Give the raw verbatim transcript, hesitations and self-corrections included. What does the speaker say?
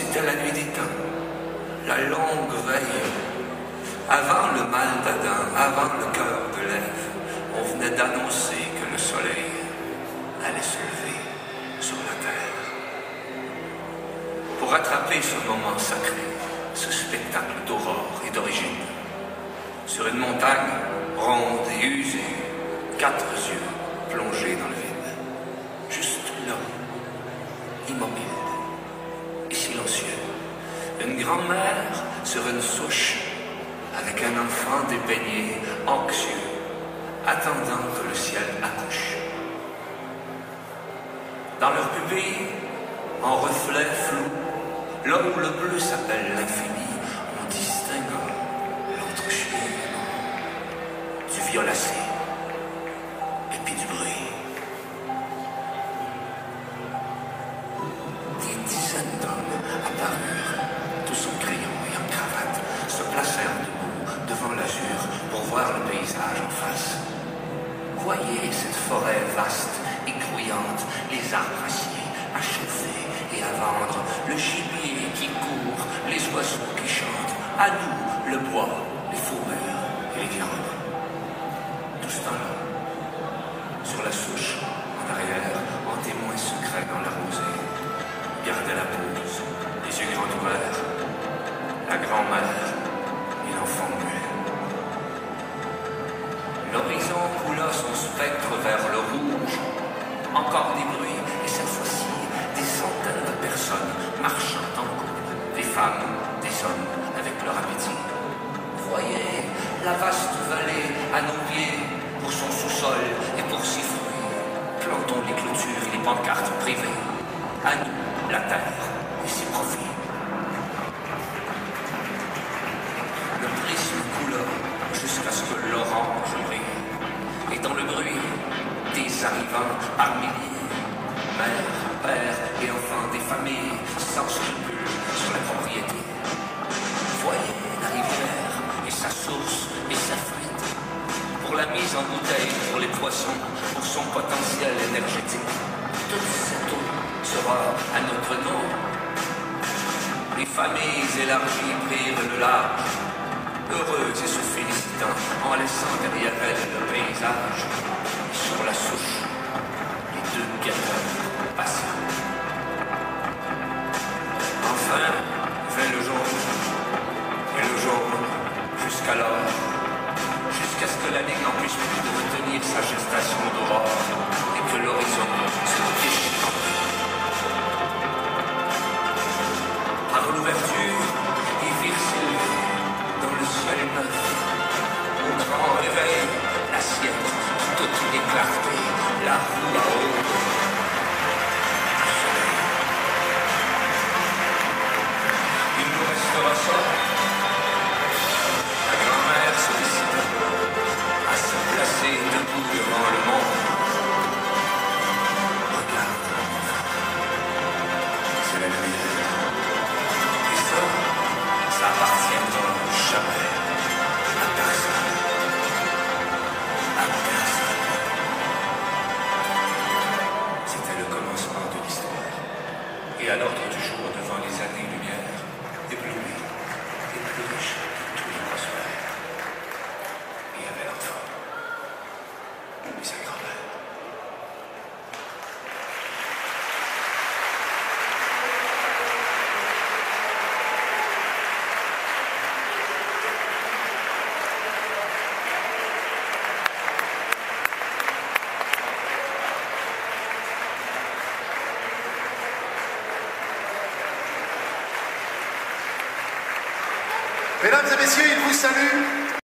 C'était la nuit des temps, la longue veille. Avant le mal d'Adam, avant le cœur de l'Ève, on venait d'annoncer que le soleil allait se lever sur la terre. Pour attraper ce moment sacré, ce spectacle d'aurore et d'origine, sur une montagne ronde et usée, quatre yeux plongés dans le vide, juste là, immobile et silencieux, une grand-mère sur une souche avec un enfant dépeigné, anxieux, attendant que le ciel accouche. Dans leur pupille, en reflet flou, là où le bleu s'appelle l'infini, on distingue l'entrechué du violacé et puis du bruit. Des dizaines d'hommes apparurent, tous en crayon et en cravate, se placèrent debout devant l'azur pour voir le paysage en face. Voyez cette forêt vaste et grouillante, les arbres aciers à chauffer et à vendre, le gibier qui court, les oiseaux qui chantent, à nous le bois, les fourrures et les viandes. Tout ce temps-là, sur la souche, en arrière, en témoin secret dans la rosée, gardait la pause, les yeux grands ouverts, la grand-mère et l'enfant muet. L'horizon coula son spectre vers le rouge, encore des bruits, et cette fois-ci, des centaines de personnes marchant en couple, des femmes, des hommes, avec leur appétit. Voyez la vaste vallée à nos pieds, pour son sous-sol et pour ses fruits. Plantons les clôtures et les pancartes privées. À nous, la terre et ses profits. Le prisme coula jusqu'à ce que l'orange brille. Et dans le bruit, des arrivants par milliers, mères, pères et enfants des familles, sans scrupules sur la propriété. Voyez la rivière et sa source et sa fuite, pour la mise en bouteille pour les poissons, pour son potentiel énergétique. Toute cette eau sera à notre nom. Les familles élargies prirent le large, heureuses et se félicitant, en laissant derrière elles le paysage. Et sur la souche, les deux guetteurs patients. Enfin, vint le jaune, et le jaune, jusqu'alors, jusqu'à ce que la ligne n'en puisse plus de retenir sa gestation d'aurore, et que l'horizon se déchire. Par l'ouverture, ils virent s'élever dans le ciel neuf, au grand réveil, l'assiette, toute les clartés, la roue à eau. Il nous restera ça. La grand-mère se décida à se placer debout devant le monde. Regarde, c'est la lumière. Et ça, ça appartiendra jamais à personne. À personne. C'était le commencement de l'histoire. Et à l'ordre du jour, devant les années-lumière, ébloui et plus riche que tous les prospères. Il y avait l'enfant et sa grand-mère. Mesdames et messieurs, il vous salue.